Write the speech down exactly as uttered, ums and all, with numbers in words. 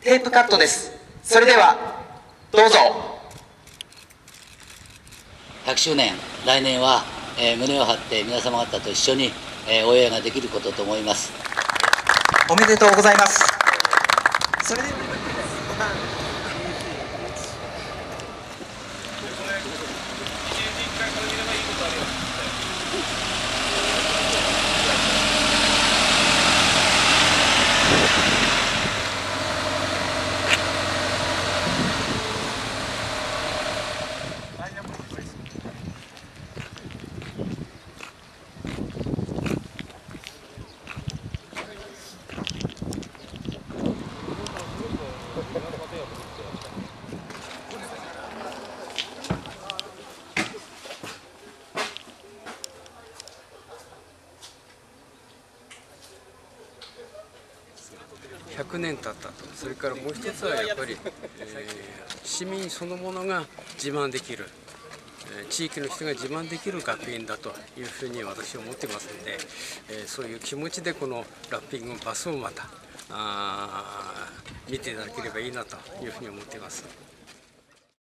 テープカットです。それではどうぞ。 ひゃくしゅうねん、来年は、えー、胸を張って皆様方と一緒に、えー、応援ができることと思います。 おめでとうございます。それではひゃくねん経ったと、それからもう一つはやっぱり、えー、市民そのものが自慢できる、えー、地域の人が自慢できる学園だというふうに私は思ってますので、えー、そういう気持ちでこのラッピングバスをまたあ見ていただければいいなというふうに思っています。